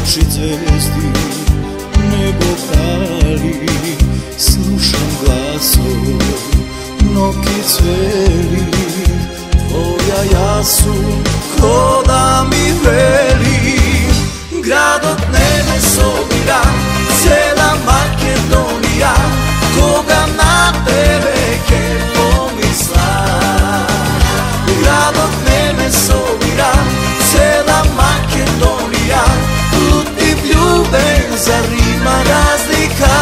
oči zvijezdi, nebo pali, slušam glasov, noki cveli, tvoja jasu ko da mi veli. Grad od nebe sobira, cela Makedonija, koga na tebe ke pomisla. Grad od nebe sobira, cela Makedonija, ljuti ljuben, zar ima razlika?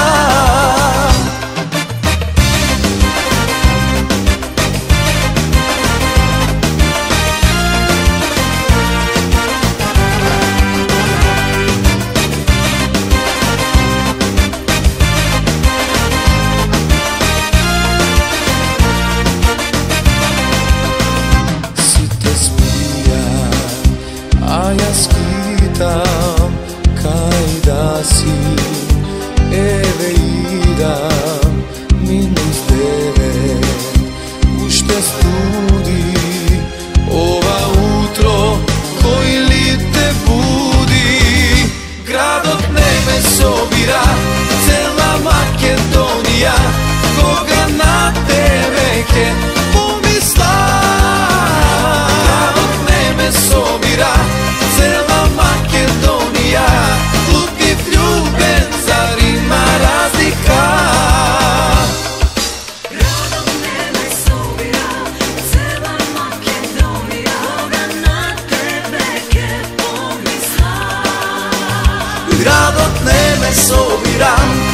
A ja skitam kaj da si, eve idam -9, ušte studi ova utro koji li te budi. Grad od nebe sobira, cela Makedonija, koga na tebe ke pomisla. Grad od nebe sobira, cela Makedonija, ljubiv ljuben, zar ima razlika? Grad od nebe sobira, cela Makedonija, koga na tebe ke pomisla. Grad od nebe sobira,